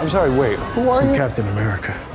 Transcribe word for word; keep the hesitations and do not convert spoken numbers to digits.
I'm sorry, wait, who are I'm you? Captain America.